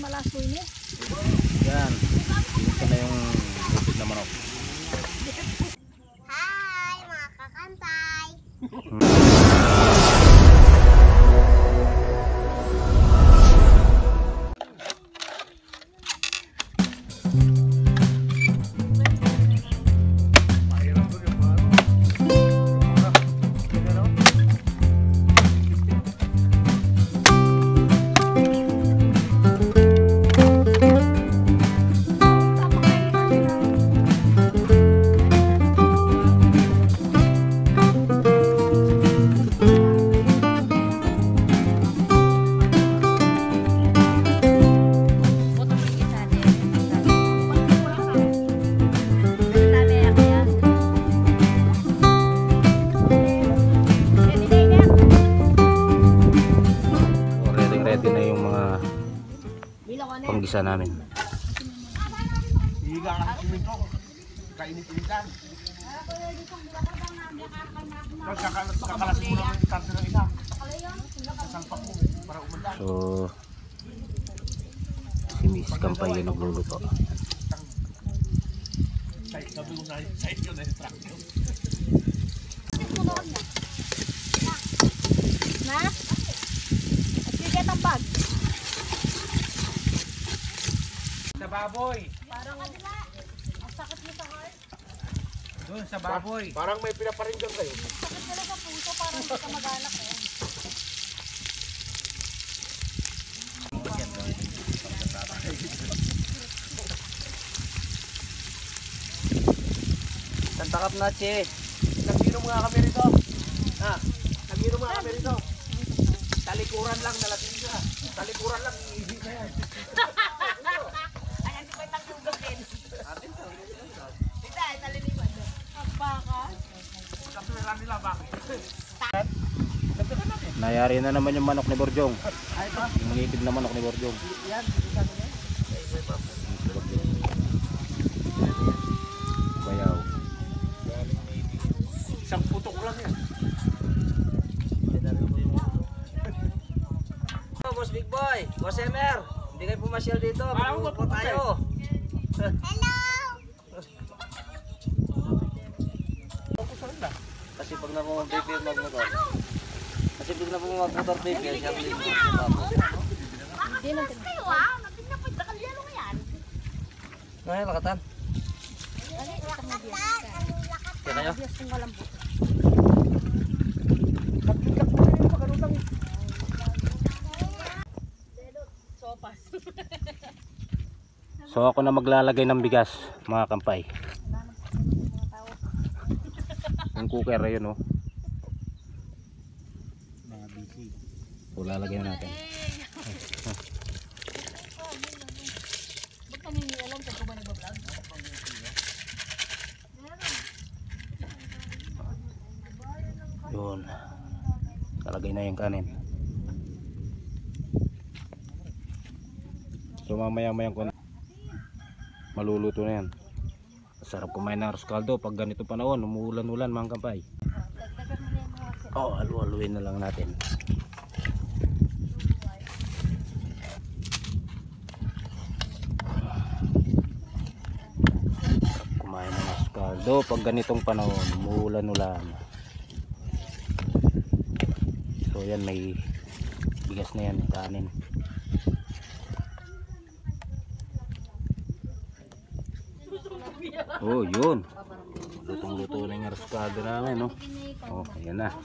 malasoy niya. Yan. Ito na yung bukid na manok. Hi, mga kakantay! Panggisa namin. Higa ka sa simento. Kainit-initan. Kakalasin mo lang yung karto ng isa. Sasalpak mo para umanda. So, si Miss Kampay yung nagluluto. Sabi ko sa inyo na instruction. Na? At you get a bag. Sa baboy. Parang ang sakit mo sa heart. Doon sa baboy. Parang may pinaparinggan kayo. Sakit mo lang sa puso, parang hindi ka mag-anak eh. Tantakap na, Che. Nagmino mga kami rito. Ha? Nagmino mga kami rito. Talikuran lang nalating siya. Talikuran lang iihi na yan. Ayan, di ko itang yugasin. Tita, taliniwan. Ang baka. Kapiliran nila bakit? Nayari na naman yung manok ni Borjong. Yung ngipid na manok ni Borjong. Yan, isa niya. Bayaw. Isang putok lang yan. Boss Big Boy, Boss Emer, hindi kayo pumasyal dito, magpupo tayo. Hello! Kasi pag nakumag-baby yung magmotor. Kasi pag nakumag-motor baby, siya ang baby. Hindi Kayo ah! Nagpinapit na kalyalo nga yan. Ngayon, lakatan. Lakatan! Kaya kayo? Diyos kung walang buto. Nagbitak mo rin yung pagkalutang. Sopas. So ako na maglalagay ng bigas, mga kampay. Yung cooker ayun, oh. So lalagay natin. Ba't kami hindi alam kung ba nagbablog? Yun. Lalagay na yung kanin. So mamaya-maya ko maluluto na yan. Sarap kumain ng arroz caldo pag ganito panahon, umuulan-ulan mga kampay. Oh, halu-haluin na lang natin. Kumain ng arroz caldo pag ganitong panahon, umuulan-ulan. So yan, may bigas na yan, kanin. Oh, yun. Lutong-luto na yung arroz caldo namin, no? Oh, ayan na.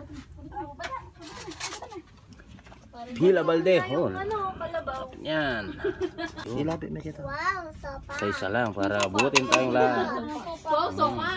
Hila balde. Oh, yan. Ilapit na kita. Wow, sopa! Sa isa lang para abutin tayong lahat. Sopa.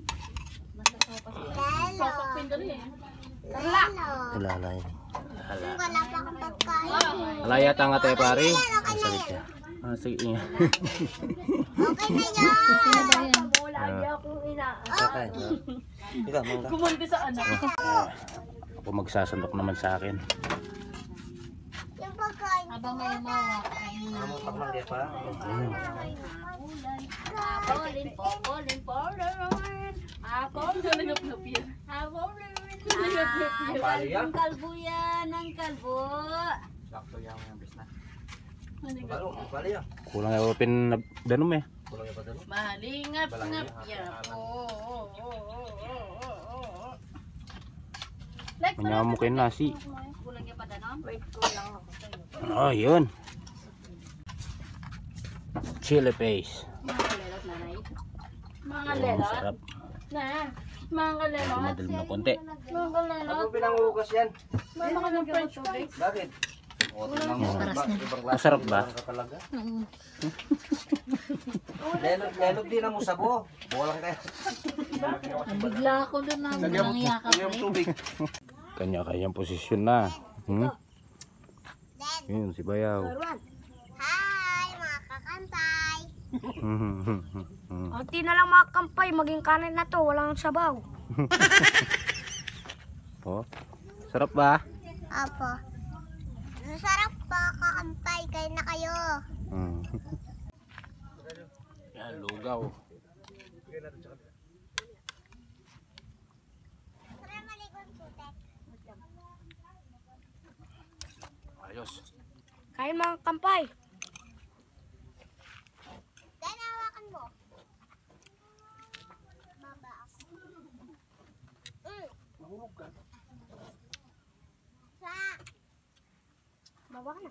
Lalo! Lalo! Ilalay. Wala pa akong pagkain. Alaya tanga tayo pare. Ang salit siya. Ah, sige. Okay na yan! Kakain. Ika, mangga. Kumunti sa anak. Ako magsasandok naman sa akin. Yung pagkain Habang may umawa. Ano pag mangga pa? Polin po, polin, polin. Ako, nangyap-nap yan. Ako, nangyap-nap yan. Pali yan? Ang kalbo yan, ang kalbo. Sakto yan yung bisna. Balo, bali yan. Kulang yung open na danom eh. Kulang yung padano. Malingap-ngap yan. Manyamukin nasi. Kulang yung padanom? Wait, kulang ako sa'yo. Oh, yun. Chili paste. Mga kalelot, nanay. Mga Oh, kalelot. sarap. Na, mga kalelot. Madalim na konti. Mga kalelot. Ano pinangugas yan? Mga kalelot french fries. Bakit? O, tingnan mo. Ibang klase. Masarap ba? Ka talaga. Lelot din ang musabo. Buwalang kayo. Bigla ako doon na walang yakap Yung tubig. Kanya-kanyang posisyon na. Hmm? Yun, si Bayaw. Hi, mga kakantay. Ati na lang mga kampay, maging kanin na to, walang sabaw. Oh, sarap ba? Apo. Masarap po, kakantay. Kayo na kayo. Hmm. Yan, lugaw. Tara, malikot po, Tek. Ayos. Kain mga kampay. Dahil hawakan mo. Baba ako. Mahulog ka. Sa. Baba ka na.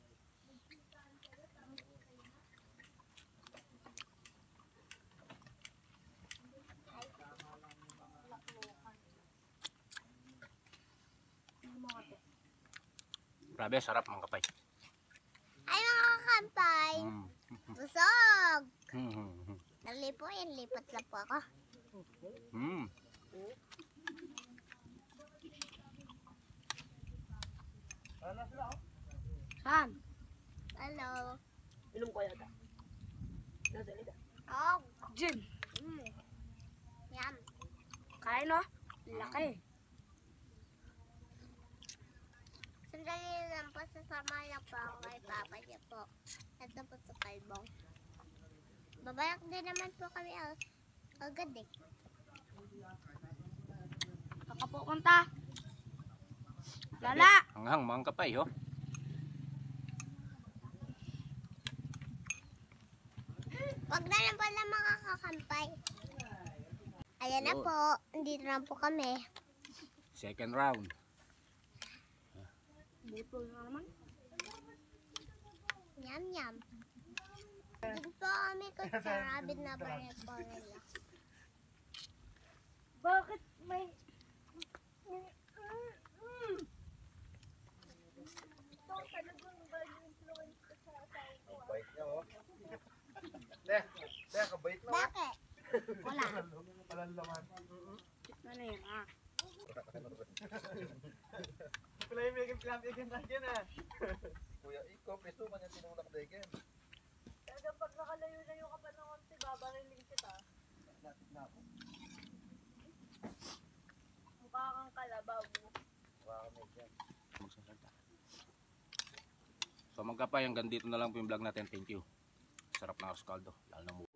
Grabe, sarap mga kapay. Ay, mga kakantay. Hmm. Busog. Hmm. Dali po, yan. Lipat lang po ako. Hmm. Saan? Hello. Inom ko yata. Oh. Jin. Yan. Kain no? Laki. Sandali lang po, sasama lang po ako kay Papa niya po. Ito po sa kalbong. Babalak din naman po kami agad eh. Baka po kanta. Lala. Hanghang mga kapay, oh. Wag na lang pala mga kakampay. Ayan na po, dito na po kami. Second round. Buto na naman. Yum yum. Dito po kami kasarabid na pa rin po nila. Bakit may... Bait niya, oh. Ne, kabait na. Bakit? Wala. Walang laman. Ano yun ah? Pala yung may pinapigyan na dyan ah. Kuya, ikaw, peso man yung tinulak na ikin. Pag nakalayo-layo ka pa ng konti, babariling kita. Mukha kang kalabaw. So mga kapay, hanggang dito na lang po yung vlog natin. Thank you. Sarap na arroz caldo. Lalo na